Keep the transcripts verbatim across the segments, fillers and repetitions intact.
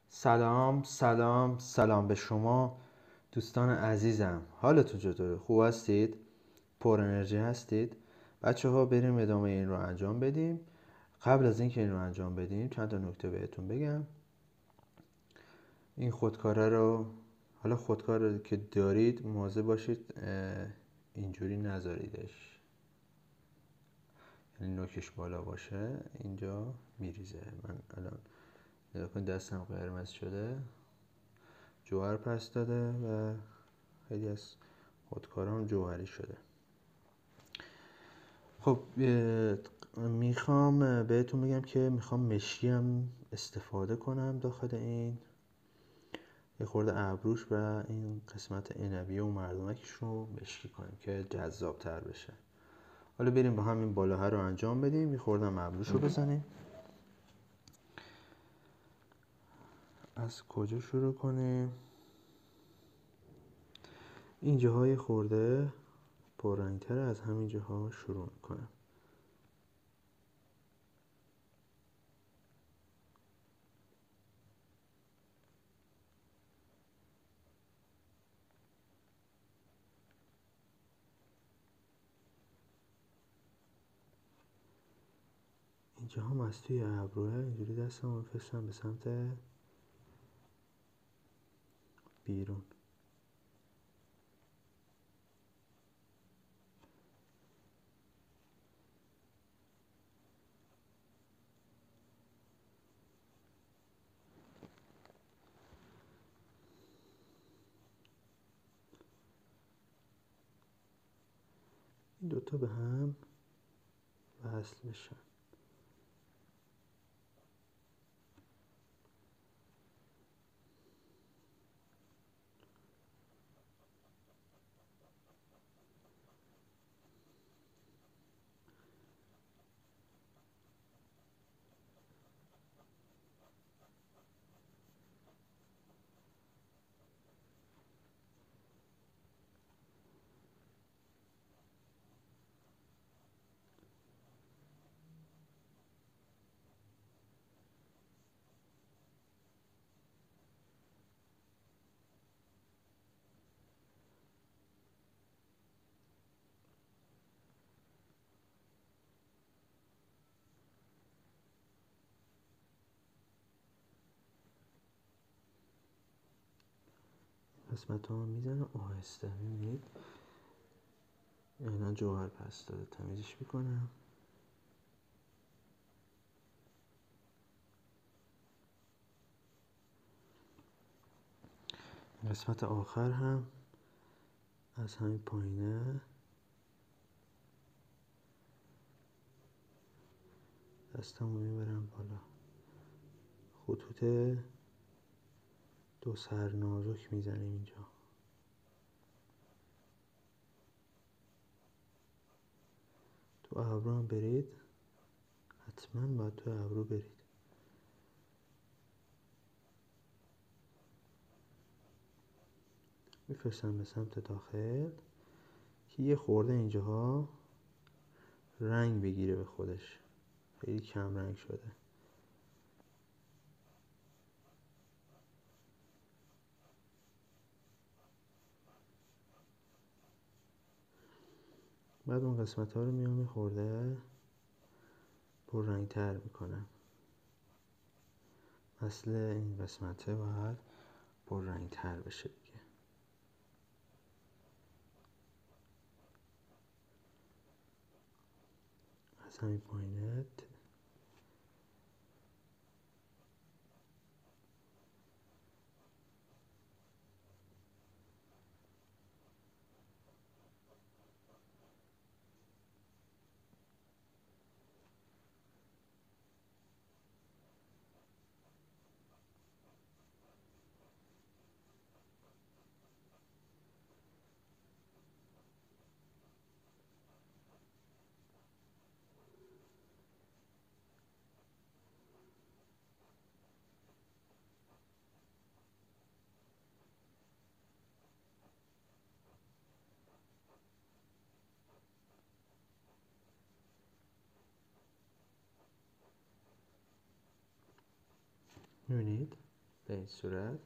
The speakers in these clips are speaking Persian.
سلام سلام سلام به شما دوستان عزیزم. حالتون چطوره؟ خوب هستید؟ پر انرژی هستید؟ بچه ها بریم ادامه این رو انجام بدیم. قبل از اینکه این رو انجام بدیم چند تا نکته بهتون بگم. این خودکاره رو حالا خودکار رو که دارید مواظب باشید اینجوری نذاریدش، یعنی نوکش بالا باشه، اینجا میریزه. من الان نگاه دستم قرمز شده، جوهر پس داده و خیلی از خودکارام جوهری شده. خب میخوام بهتون بگم که میخوام مشکی هم استفاده کنم داخل این، یه خورده ابروش و این قسمت عنبی و مردمکش رو مشکی کنیم که جذاب تر بشه. حالا بریم با همین بالاها رو انجام بدیم. یه خورده ابروش رو بزنیم. از کجا شروع کنیم؟ این جاهای خورده پررنگ‌تر، از همین جاها شروع میکنم. اینجا هم از توی ابروه اینجوری دستم رو بفرستم به سمت بیرون. این دوتا به هم وصل بشن. قسمت ها میزنه آهسته، میبینید اینا جوهر پس داده. تمیزش میکنم. قسمت آخر هم از همین پایینه دستم رو میبرم بالا. خطوط دو سر نازک میزنیم اینجا. تو ابرو هم برید، حتما باید تو ابرو برید. میفرستم به سمت داخل که یه خورده اینجاها رنگ بگیره به خودش، خیلی کم رنگ شده. بعد اون قسمت ها رو میام خورده پر رنگ تر میکنم. مثل این قسمته باید پر رنگ تر بشه دیگه. از همین پایینت میبینید به این صورت.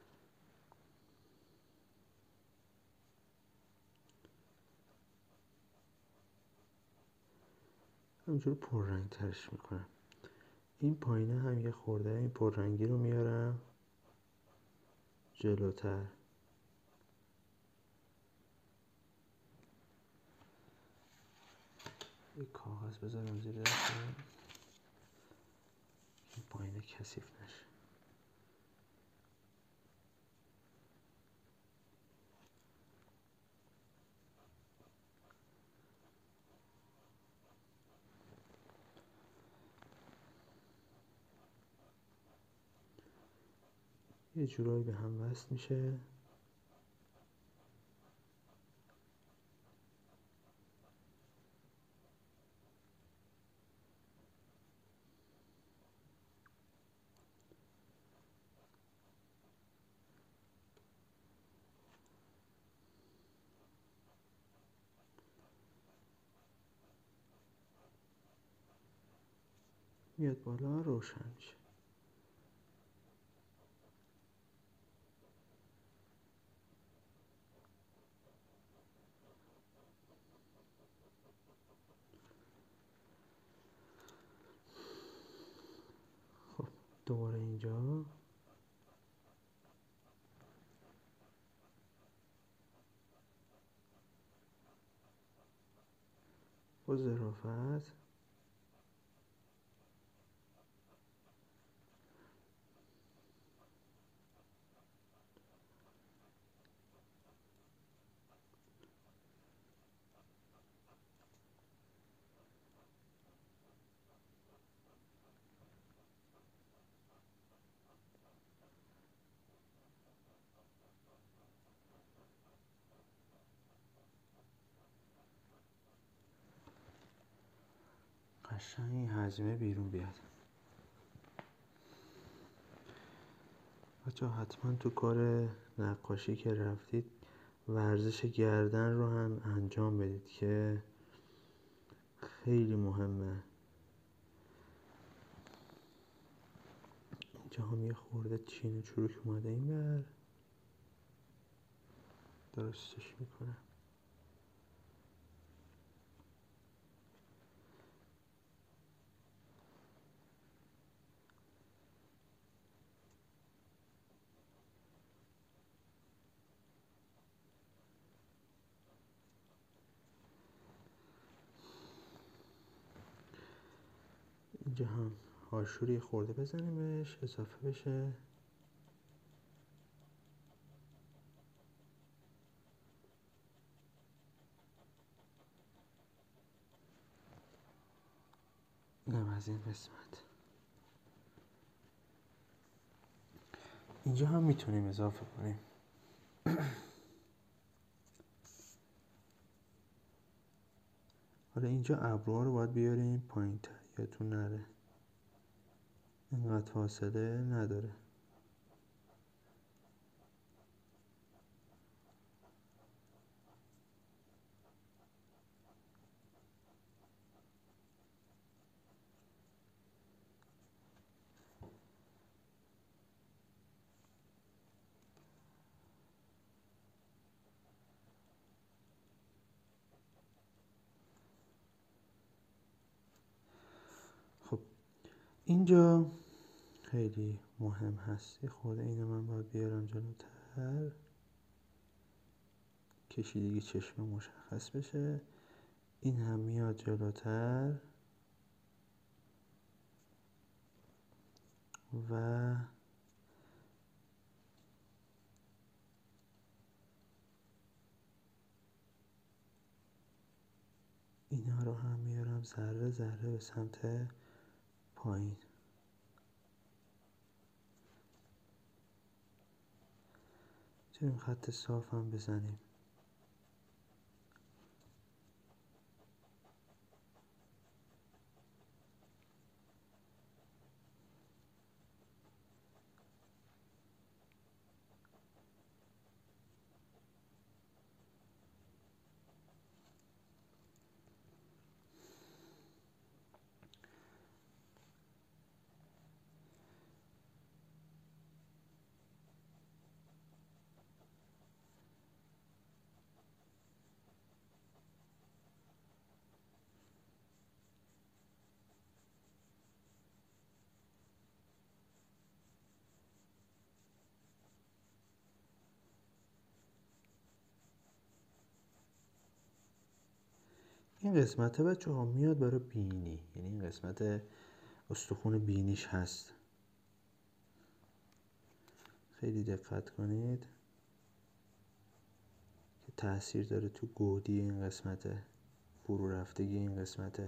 همینجور پررنگ ترش میکنم. این پایینه هم یه خورده این پررنگی رو میارم جلوتر. یه کاغذ بذارم زیر دستم این پایینه کثیف نشه. یه جورایی به هم وصل میشه. میاد بالا روشن میشه. خب دوباره اینجا با ظرافت قشنگ این حجمه بیرون بیاد. بچه حتما تو کار نقاشی که رفتید ورزش گردن رو هم انجام بدید که خیلی مهمه. اینجا هم یه خورده چین و چروک اومده این بر درستش میکنم. اینجا هم هاشوری خورده بزنیمش اضافه بشه. اینم از این قسمت. اینجا هم میتونیم اضافه کنیم. حالا اینجا ابروها رو باید بیاریم پایین تر یادتون نره. اینقدر فاصله نداره. خب اینجا خیلی مهم هست. یه خورده اینو من باید بیارم جلوتر. کشیدگی چشم مشخص بشه. این هم میاد جلوتر و اینا رو هم میارم ذره ذره به سمت پایین. میتونیم خط صاف هم بزنیم. این قسمت بچه ها میاد برای بینی، یعنی این قسمت استخون بینیش هست. خیلی دقت کنید که تاثیر داره تو گودی این قسمت، فرو رفتگی این قسمت.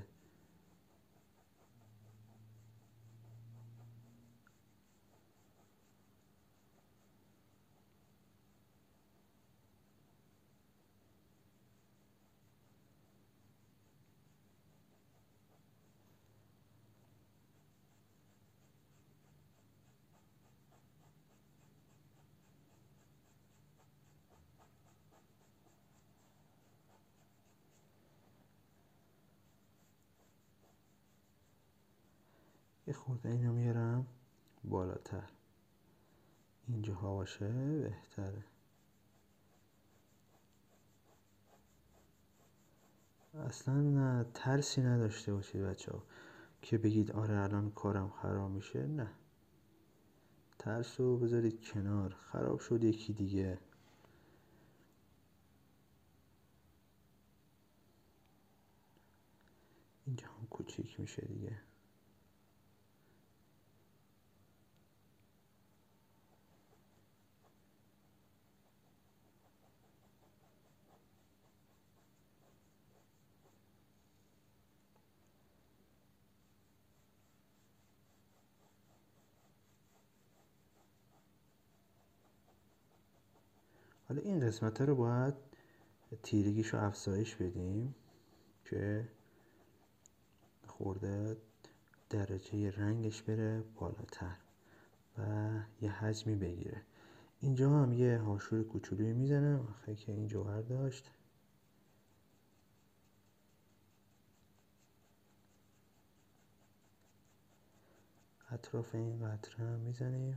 یه خورده اینو میارم بالاتر، اینجاها باشه بهتره. اصلا نه ترسی نداشته باشید بچه ها که بگید آره الان کارم خراب میشه. نه، ترس رو بذارید کنار، خراب شد یکی دیگه. اینجا هم کوچیک میشه دیگه. حالا این قسمت رو باید تیرگیش رو افزایش بدیم که خورده درجه رنگش بره بالاتر و یه حجمی بگیره. اینجا هم یه هاشور کوچولویی میزنم آخه که این جوهر داشت. اطراف این قطره هم میزنیم.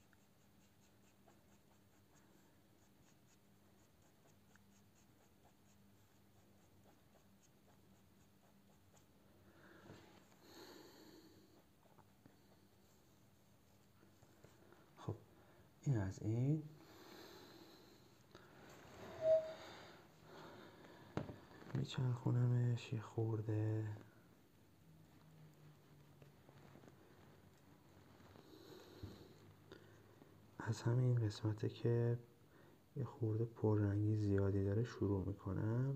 خب این از این. میچرخونمش یه خورده. از همین قسمته که یه خورده پررنگی زیادی داره شروع میکنم.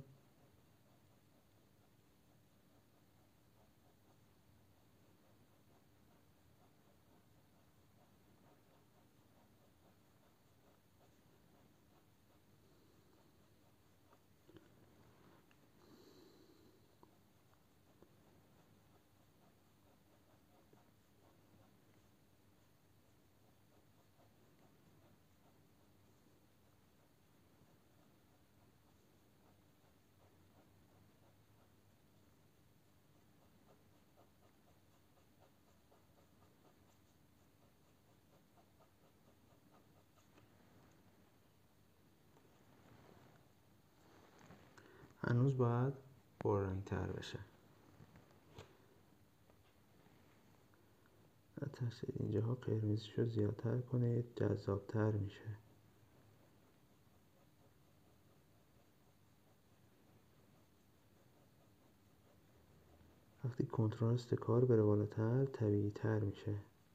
هنوز باید پررنگ تر بشه. نترسید اینجاها قرمزیش رو زیادتر کنید، جذابتر میشه. وقتی کنتراست کار بره بالاتر طبیعی تر میشه.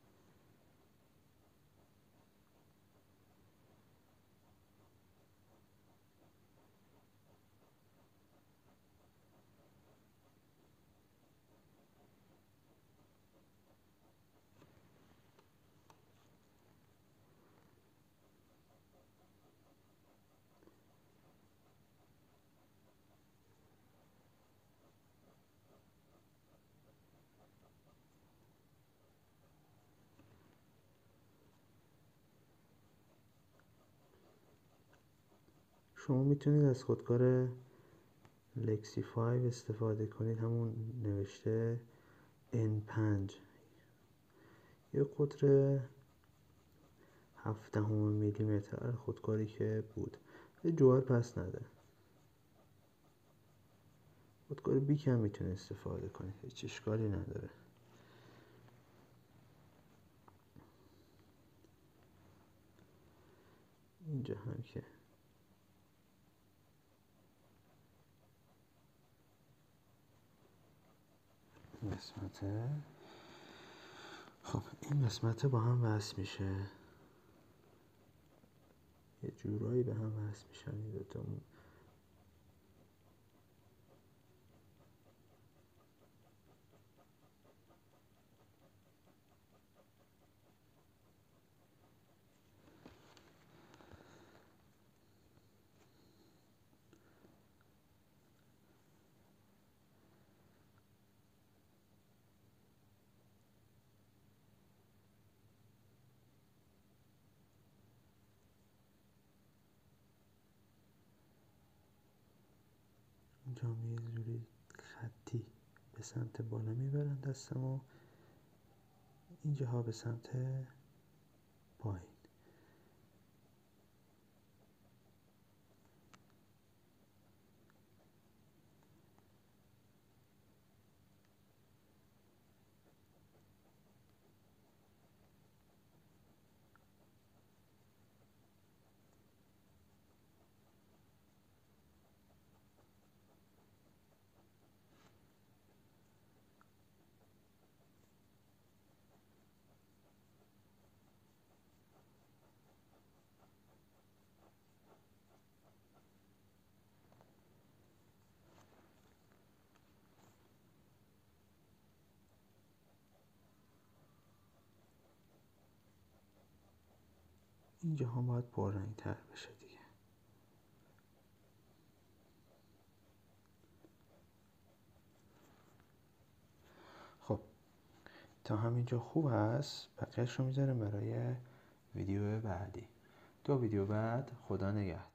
شما میتونید از خودکار لکسیفای استفاده کنید، همون نوشته ان پنج، یه قطر هفدهم میلیمتر خودکاری که بود. یه جوهر پس نده. خودکار بیک هم میتونه استفاده کنید، هیچ اشکالی نداره. اینجا هم که قسمته. خب این قسمته با هم وصل میشه، یه جورایی به هم وصل میشن این دوتا. اینجا یه جوری خطی به سمت بالا میبرن دستمو، اینجاها به سمت پایین. اینجا هم باید پررنگ تر بشه دیگه. خب تا همینجا خوب هست، بقیه‌اش رو میذاریم برای ویدیو بعدی. دو ویدیو بعد، خدا نگهدار.